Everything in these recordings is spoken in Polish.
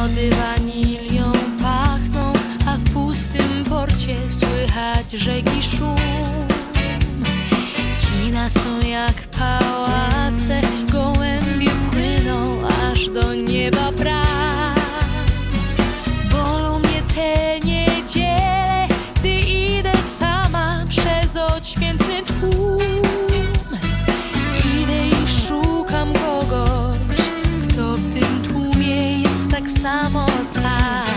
Lody wanilią pachną, a w pustym porcie słychać rzeki szum. Kina są jak pałace, gołębie płyną aż do nieba bram. Bolą mnie te niedziele, gdy idę sama przez odświętny tłum. Idę i szukam kogoś, kto w tym tłumie jest tak samo sam.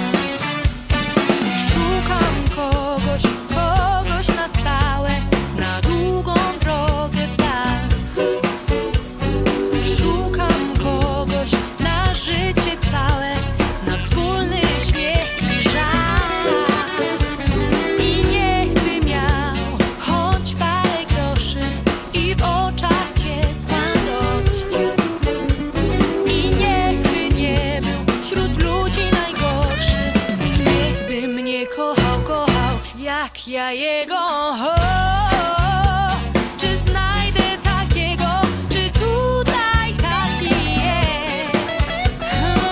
Szukam kogoś, kogoś na stałe, na długą drogę w dal. Szukam kogoś na życie całe, na wspólny śmiech i żal. I niechby miał choć parę groszy i w oczach ciepła dość. I niechby nie był wśród ludzi najgorszy, i niechby mnie kochał, kochał jak ja jego. Czy znajdę takiego, czy tutaj taki jest?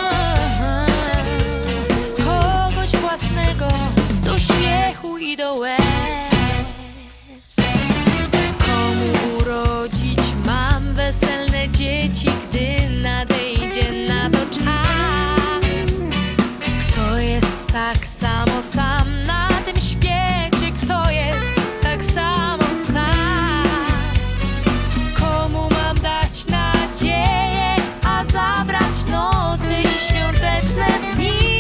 Kogoś własnego do śmiechu i do łez. Komu urodzić mam weselne dzieci, gdy nadejdzie na to czas? Kto jest tak samo sam na tym świecie? Kto jest tak samo sam? Komu mam dać nadzieję, a zabrać noce i świąteczne dni?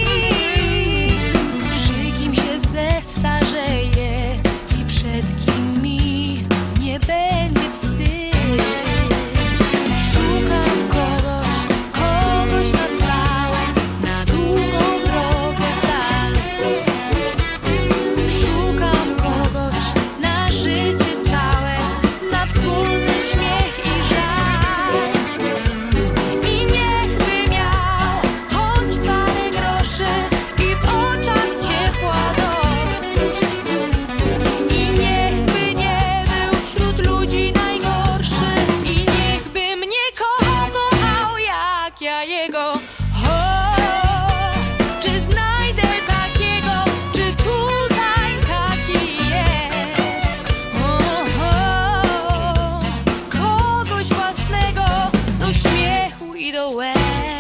Przy kim się zestarzeję i przed kim mi nie będzie wstyd. Szukam kogoś, kogoś na stałe, na długą drogę w dal. Szukam kogoś na życie całe, na wspólny śmiech i żal. I niechby miał choć parę groszy i w oczach ciepła dość. I niechby nie był wśród ludzi najgorszy, i niechby mnie kochał, kochał jak ja jego. Czy znajdę takiego, czy tutaj taki jest? Kogoś własnego do śmiechu i do łez.